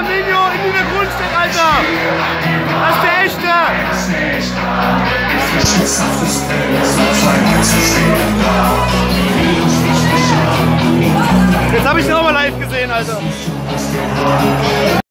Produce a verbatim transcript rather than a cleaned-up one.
Flamingo in der Grundstück, Alter! Das ist der echte! Jetzt habe ich ihn auch mal live gesehen, Alter!